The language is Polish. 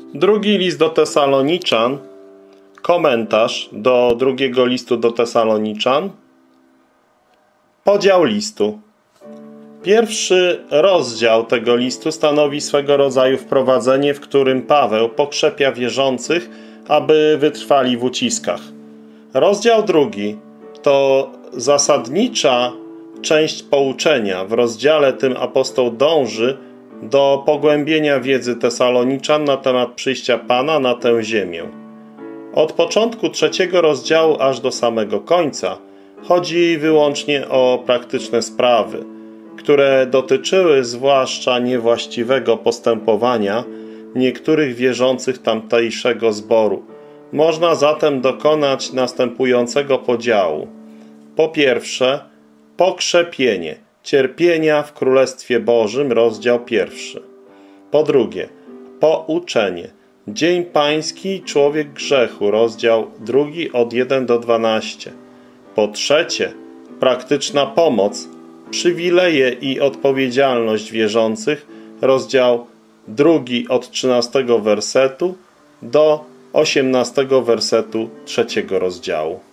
Drugi list do Tesaloniczan, komentarz do drugiego listu do Tesaloniczan, podział listu. Pierwszy rozdział tego listu stanowi swego rodzaju wprowadzenie, w którym Paweł pokrzepia wierzących, aby wytrwali w uciskach. Rozdział drugi to zasadnicza część pouczenia. W rozdziale tym apostoł dąży do pogłębienia wiedzy Tesaloniczan na temat przyjścia Pana na tę ziemię. Od początku trzeciego rozdziału aż do samego końca chodzi wyłącznie o praktyczne sprawy, które dotyczyły zwłaszcza niewłaściwego postępowania niektórych wierzących tamtejszego zboru. Można zatem dokonać następującego podziału. Po pierwsze, pokrzepienie cierpienia w Królestwie Bożym, rozdział 1. Po drugie, pouczenie Dzień Pański, człowiek grzechu, rozdział 2 od 1 do 12. Po trzecie, praktyczna pomoc, przywileje i odpowiedzialność wierzących, rozdział 2 od 13 wersetu do 18 wersetu 3 rozdziału.